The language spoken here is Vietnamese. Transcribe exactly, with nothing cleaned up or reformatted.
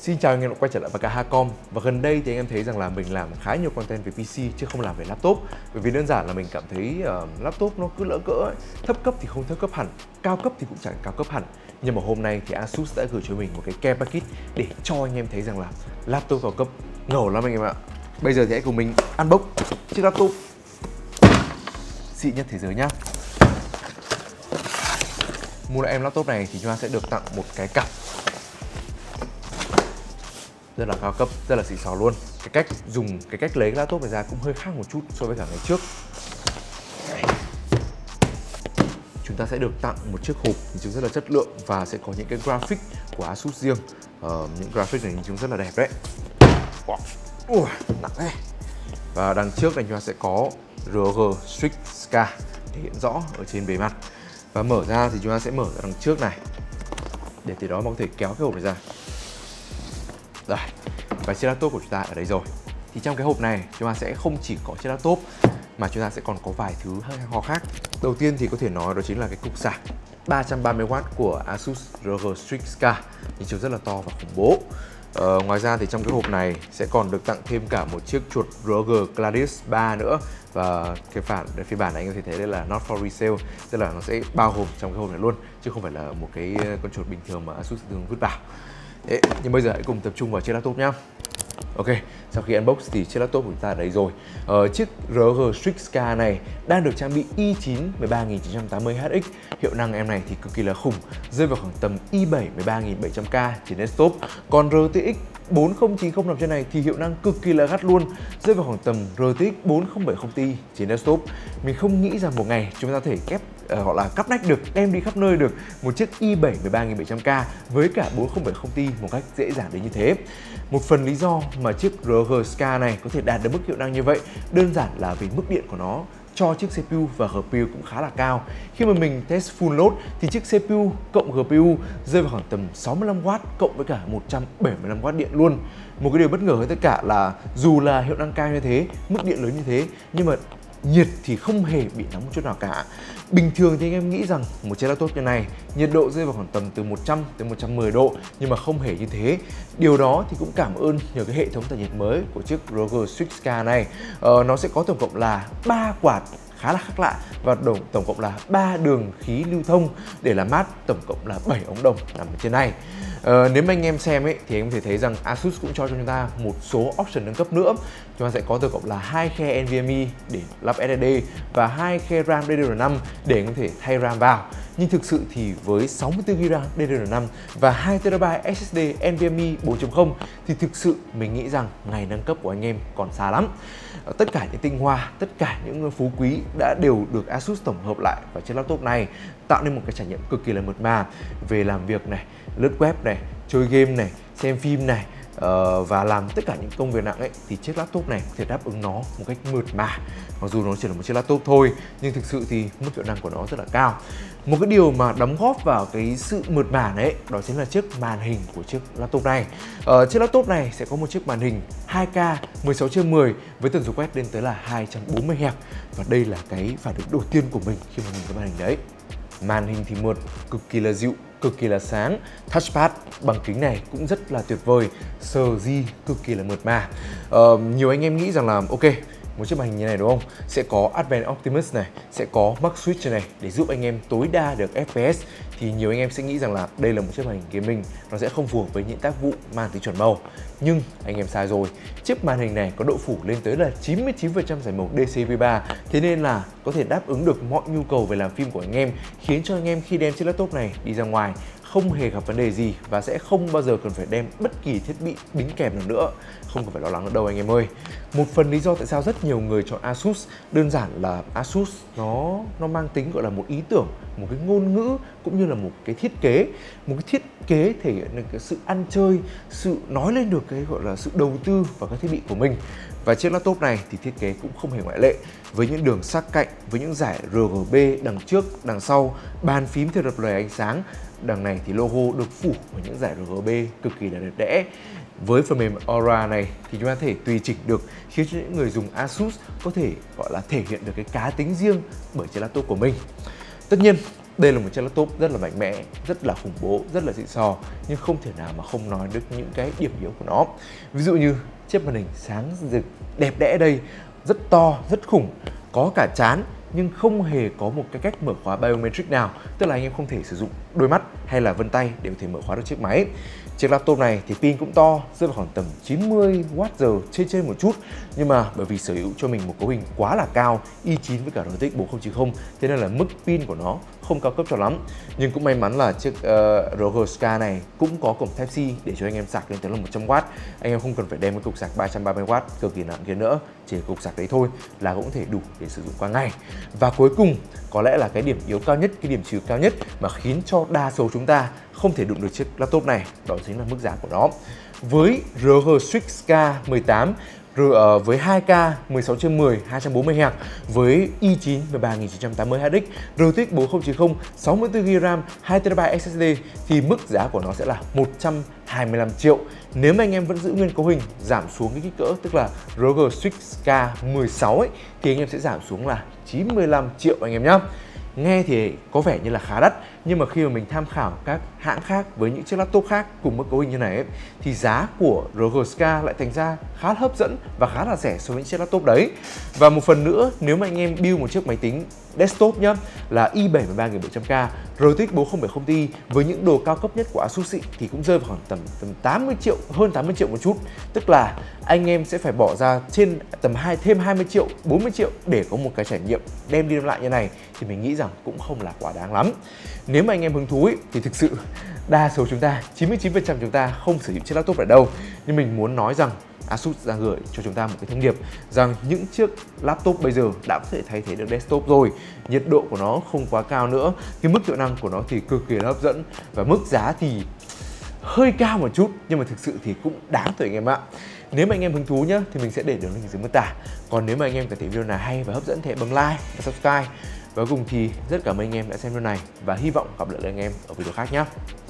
Xin chào anh em đã quay trở lại với cả Hacom. Và gần đây thì anh em thấy rằng là mình làm khá nhiều content về pê xê chứ không làm về laptop. Bởi vì đơn giản là mình cảm thấy uh, laptop nó cứ lỡ cỡ ấy. Thấp cấp thì không thấp cấp hẳn, cao cấp thì cũng chẳng cao cấp hẳn. Nhưng mà hôm nay thì Asus đã gửi cho mình một cái care package để cho anh em thấy rằng là laptop cao cấp ngầu lắm anh em ạ. Bây giờ thì hãy cùng mình unbox chiếc laptop xịn nhất thế giới nhá. Mua lại em laptop này thì chúng ta sẽ được tặng một cái cặp rất là cao cấp, rất là xịn sò luôn. Cái cách dùng, cái cách lấy cái laptop này ra cũng hơi khác một chút so với cả ngày trước. Chúng ta sẽ được tặng một chiếc hộp nhìn chung rất là chất lượng và sẽ có những cái graphic của Asus riêng. Ờ, những graphic này nhìn chung rất là đẹp đấy. Ui, nặng đấy. Và đằng trước này chúng ta sẽ có rờ giê Strix Scar thể hiện rõ ở trên bề mặt. Và mở ra thì chúng ta sẽ mở ra đằng trước này để từ đó mà có thể kéo cái hộp này ra. Rồi, và chiếc laptop của chúng ta ở đây rồi. Thì trong cái hộp này chúng ta sẽ không chỉ có chiếc laptop mà chúng ta sẽ còn có vài thứ hay ho khác. Đầu tiên thì có thể nói đó chính là cái cục sạc ba trăm ba mươi oát của Asus rờ giê Strix Scar, nhìn chiếu rất là to và khủng bố. Ờ, ngoài ra thì trong cái hộp này sẽ còn được tặng thêm cả một chiếc chuột rờ giê Gladys ba nữa. Và cái phản phiên bản này anh có thể thấy đây là not for resale, tức là nó sẽ bao gồm trong cái hộp này luôn chứ không phải là một cái con chuột bình thường mà Asus thường vứt vào. Đấy, nhưng bây giờ hãy cùng tập trung vào chiếc laptop nhá. Ok, sau khi unbox thì chiếc laptop của chúng ta ở đây rồi. Ờ, chiếc rờ giê Strix Scar này đang được trang bị i chín mười ba nghìn chín trăm tám mươi H X. Hiệu năng em này thì cực kỳ là khủng, rơi vào khoảng tầm i bảy mười ba nghìn bảy trăm K trên desktop. Còn rờ tê ích bốn không chín không nằm trên này thì hiệu năng cực kỳ là gắt luôn, rơi vào khoảng tầm rờ tê ích bốn không bảy không Ti trên desktop. Mình không nghĩ rằng một ngày chúng ta có thể kép uh, hoặc là cắp nách được, đem đi khắp nơi được một chiếc i bảy mười ba nghìn bảy trăm K với cả bốn không bảy không Ti một cách dễ dàng đến như thế. Một phần lý do mà chiếc rờ giê Scar này có thể đạt được mức hiệu năng như vậy đơn giản là vì mức điện của nó cho chiếc xê pê u và giê pê u cũng khá là cao. Khi mà mình test full load thì chiếc xê pê u cộng giê pê u rơi vào khoảng tầm sáu mươi lăm oát cộng với cả một trăm bảy mươi lăm oát điện luôn. Một cái điều bất ngờ hơn tất cả là dù là hiệu năng cao như thế, mức điện lớn như thế, nhưng mà nhiệt thì không hề bị nóng một chút nào cả. Bình thường thì anh em nghĩ rằng một chiếc laptop như này nhiệt độ rơi vào khoảng tầm từ một trăm tới một trăm mười độ, nhưng mà không hề như thế. Điều đó thì cũng cảm ơn nhờ cái hệ thống tản nhiệt mới của chiếc rờ giê Strix Scar này. Ờ, nó sẽ có tổng cộng là ba quạt khá là khác lạ và tổng, tổng cộng là ba đường khí lưu thông để làm mát, tổng cộng là bảy ống đồng nằm ở trên này. Ờ, nếu mà anh em xem ấy thì anh có thể thấy rằng Asus cũng cho chúng ta một số option nâng cấp nữa. Chúng ta sẽ có tổng cộng là hai khe NVMe để lắp ét ét đê và hai khe RAM đê đê rờ năm để anh có thể thay RAM vào. Nhưng thực sự thì với sáu mươi tư gi ga bai đê đê rờ năm và hai tê ra bai ét ét đê NVMe bốn chấm không thì thực sự mình nghĩ rằng ngày nâng cấp của anh em còn xa lắm. Tất cả những tinh hoa, tất cả những phú quý đã đều được Asus tổng hợp lại vào chiếc laptop này, tạo nên một cái trải nghiệm cực kỳ là mượt mà về làm việc này, lướt web này, chơi game này, xem phim này. Uh, và làm tất cả những công việc nặng ấy thì chiếc laptop này có thể đáp ứng nó một cách mượt mà. Mặc dù nó chỉ là một chiếc laptop thôi nhưng thực sự thì mức hiệu năng của nó rất là cao. Một cái điều mà đóng góp vào cái sự mượt mà đấy đó chính là chiếc màn hình của chiếc laptop này. Uh, chiếc laptop này sẽ có một chiếc màn hình hai K mười sáu trên mười với tần số quét lên tới là hai trăm bốn mươi héc. Và đây là cái phản ứng đầu tiên của mình khi mà nhìn cái màn hình đấy. Màn hình thì mượt, cực kỳ là dịu, cực kỳ là sáng. Touchpad bằng kính này cũng rất là tuyệt vời, sờ di cực kỳ là mượt mà. uh, Nhiều anh em nghĩ rằng là ok, một chiếc màn hình như này đúng không, sẽ có Advanced Optimus này, sẽ có Max Switch này để giúp anh em tối đa được ép pê ét. Thì nhiều anh em sẽ nghĩ rằng là đây là một chiếc màn hình gaming, nó sẽ không phù hợp với những tác vụ mang tính chuẩn màu. Nhưng anh em sai rồi, chiếc màn hình này có độ phủ lên tới là chín mươi chín phần trăm giải màu đê xê vê ba, thế nên là có thể đáp ứng được mọi nhu cầu về làm phim của anh em, khiến cho anh em khi đem chiếc laptop này đi ra ngoài không hề gặp vấn đề gì và sẽ không bao giờ cần phải đem bất kỳ thiết bị đính kèm nào nữa. Không cần phải lo lắng nữa đâu anh em ơi. Một phần lý do tại sao rất nhiều người chọn Asus đơn giản là Asus nó nó mang tính gọi là một ý tưởng, một cái ngôn ngữ cũng như là một cái thiết kế, một cái thiết kế thể hiện được cái sự ăn chơi, sự nói lên được cái gọi là sự đầu tư vào các thiết bị của mình. Và chiếc laptop này thì thiết kế cũng không hề ngoại lệ, với những đường sắc cạnh, với những dải rờ giê bê đằng trước, đằng sau, bàn phím theo lập lòe ánh sáng. Đằng này thì logo được phủ với những dải rờ giê bê cực kỳ là đẹp đẽ. Với phần mềm Aura này thì chúng ta có thể tùy chỉnh được, khiến cho những người dùng Asus có thể gọi là thể hiện được cái cá tính riêng bởi chiếc laptop của mình. Tất nhiên Đây là một chiếc laptop rất là mạnh mẽ, rất là khủng bố, rất là xịn sò, nhưng không thể nào mà không nói được những cái điểm yếu của nó. Ví dụ như chiếc màn hình sáng rực đẹp đẽ đây, rất to, rất khủng, có cả trán nhưng không hề có một cái cách mở khóa biometric nào, tức là anh em không thể sử dụng đôi mắt hay là vân tay để có thể mở khóa được chiếc máy. Chiếc laptop này thì pin cũng to, rơi vào khoảng tầm chín mươi oát giờ trên trên một chút, nhưng mà bởi vì sở hữu cho mình một cấu hình quá là cao, i chín với cả rờ tê ích bốn không chín không, thế nên là mức pin của nó không cao cấp cho lắm. Nhưng cũng may mắn là chiếc uh, rờ giê Scar này cũng có cổng Type C để cho anh em sạc lên tới là một trăm oát. Anh em không cần phải đem cái cục sạc ba trăm ba mươi oát cực kỳ nặng kia nữa, chỉ cục sạc đấy thôi là cũng có thể đủ để sử dụng qua ngày. Và cuối cùng có lẽ là cái điểm yếu cao nhất, cái điểm trừ cao nhất mà khiến cho đa số chúng ta không thể đụng được chiếc laptop này, đó chính là mức giá của nó. Với rờ giê Strix K mười tám với hai K mười sáu trên mười hai trăm bốn mươi héc, với i chín mười ba nghìn chín trăm tám mươi H X, rờ tê ích bốn không chín không, sáu mươi tư gi-ga-bai RAM, hai tê ra bai ét ét đê thì mức giá của nó sẽ là một trăm hai mươi lăm triệu. Nếu mà anh em vẫn giữ nguyên cấu hình, giảm xuống cái kích cỡ, tức là rờ giê Strix K mười sáu ấy, thì anh em sẽ giảm xuống là chín mươi lăm triệu anh em nhé. Nghe thì có vẻ như là khá đắt, nhưng mà khi mà mình tham khảo các hãng khác với những chiếc laptop khác cùng mức cấu hình như này ấy, thì giá của rờ giê Scar lại thành ra khá là hấp dẫn và khá là rẻ so với những chiếc laptop đấy. Và một phần nữa, nếu mà anh em build một chiếc máy tính desktop nhá, là i bảy mươi ba nghìn bảy trăm K, rờ tê ích bốn không bảy không Ti với những đồ cao cấp nhất của Asus thì cũng rơi vào khoảng tầm, tầm tám mươi triệu, hơn tám mươi triệu một chút. Tức là anh em sẽ phải bỏ ra trên tầm hai thêm hai mươi triệu, bốn mươi triệu để có một cái trải nghiệm đem đi đem lại như này, thì mình nghĩ rằng cũng không là quá đáng lắm. Nếu mà anh em hứng thú ý, thì thực sự đa số chúng ta, chín mươi chín phần trăm chúng ta không sử dụng chiếc laptop ở đâu. Nhưng mình muốn nói rằng Asus đang gửi cho chúng ta một cái thông điệp rằng những chiếc laptop bây giờ đã có thể thay thế được desktop rồi. Nhiệt độ của nó không quá cao nữa, cái mức hiệu năng của nó thì cực kỳ là hấp dẫn, và mức giá thì hơi cao một chút nhưng mà thực sự thì cũng đáng rồi anh em ạ. Nếu mà anh em hứng thú nhá thì mình sẽ để đường link dưới mô tả. Còn nếu mà anh em cảm thấy video này hay và hấp dẫn thì hãy bấm like và subscribe. Và cuối cùng thì rất cảm ơn anh em đã xem video này và hy vọng gặp lại anh em ở video khác nhé.